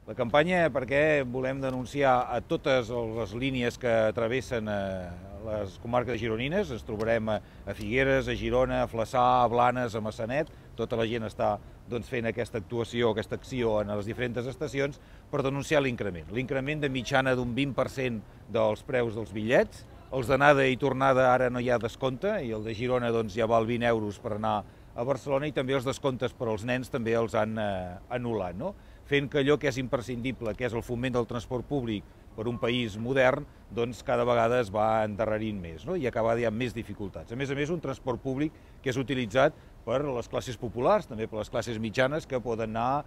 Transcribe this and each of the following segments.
La campanya perquè volem denunciar a totes les línies que travessen les comarques gironines. Ens trobarem a Figueres, a Girona, a Flaçà, a Blanes, a Massanet. Tota la gent està fent aquesta actuació, aquesta acció en les diferents estacions per denunciar l'increment. L'increment de mitjana d'un 20% dels preus dels bitllets. Els d'anada i tornada ara no hi ha descompte i el de Girona ja val 20 euros per anar a Barcelona i també els descomptes per als nens també els han anul·lat, no? Fent que allò que és imprescindible, que és el foment del transport públic per un país modern, doncs cada vegada es va endarrerint més, no? I cada vegada hi ha més dificultats. A més, un transport públic que és utilitzat per les classes populars, també per les classes mitjanes que poden anar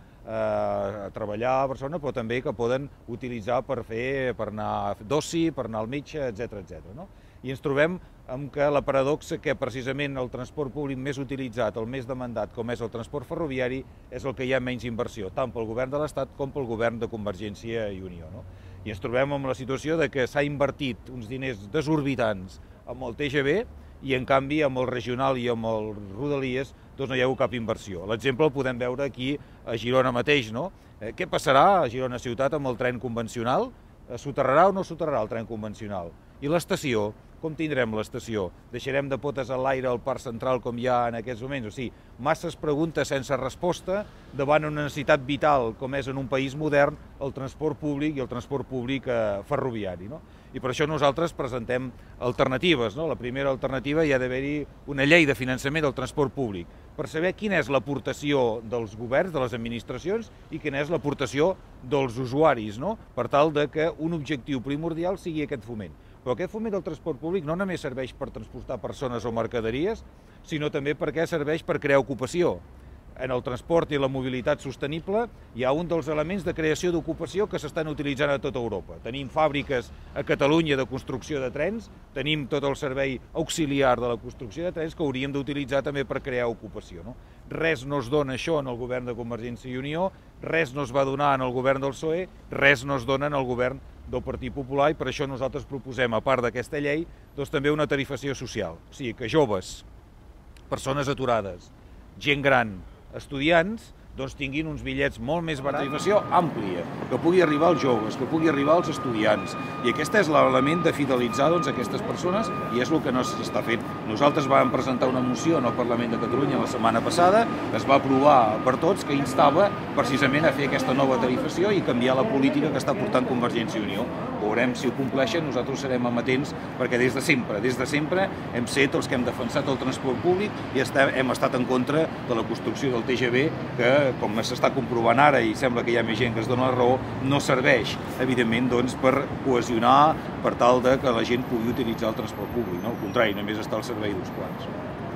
a treballar a Barcelona, però també que poden utilitzar per anar d'oci, per anar al metge, etc. No? I ens trobem amb que la paradoxa que precisament el transport públic més utilitzat, el més demandat, com és el transport ferroviari, és el que hi ha menys inversió, tant pel govern de l'Estat com pel govern de Convergència i Unió. No? I ens trobem amb la situació de que s'ha invertit uns diners desorbitants amb el TGV i en canvi amb el regional i amb el Rodalies doncs no hi ha hagut cap inversió. L'exemple el podem veure aquí a Girona mateix, no? Què passarà a Girona ciutat amb el tren convencional? Soterrarà o no soterrarà el tren convencional? I l'estació? Com tindrem l'estació? Deixarem de potes a l'aire el parc central com hi ha en aquests moments? O sigui, masses preguntes sense resposta davant una necessitat vital com és en un país modern el transport públic i el transport públic ferroviari. No? I per això nosaltres presentem alternatives. No? La primera alternativa hi ha d'haver-hi una llei de finançament del transport públic per saber quina és l'aportació dels governs, de les administracions i quina és l'aportació dels usuaris, no? Per tal de que un objectiu primordial sigui aquest foment. Però aquest foment del transport públic no només serveix per transportar persones o mercaderies, sinó també perquè serveix per crear ocupació. En el transport i la mobilitat sostenible hi ha un dels elements de creació d'ocupació que s'estan utilitzant a tota Europa. Tenim fàbriques a Catalunya de construcció de trens, tenim tot el servei auxiliar de la construcció de trens que hauríem d'utilitzar també per crear ocupació. No? Res no es dona això en el govern de Convergència i Unió, res no es va donar en el govern del PSOE, res no es dona en el govern del Partit Popular i per això nosaltres proposem, a part d'aquesta llei, doncs també una tarifació social. O sigui, que joves, persones aturades, gent gran, estudiants, doncs tinguin uns bitllets molt més barats. Tarifació àmplia, que pugui arribar als joves, que pugui arribar als estudiants. I aquest és l'element de fidelitzar aquestes persones i és el que no s'està fent. Nosaltres vam presentar una moció en el Parlament de Catalunya la setmana passada, es va aprovar per tots, que instava precisament a fer aquesta nova tarifació i canviar la política que està portant Convergència i Unió. Veurem si ho compleixen, nosaltres serem amatents perquè des de sempre hem set els que hem defensat el transport públic i hem estat en contra de la construcció del TGV que, com s'està comprovant ara i sembla que hi ha més gent que es dona la raó, no serveix, evidentment, doncs, per cohesionar, per tal que la gent pugui utilitzar el transport públic. No? Al contrari, només està al servei d'uns quants.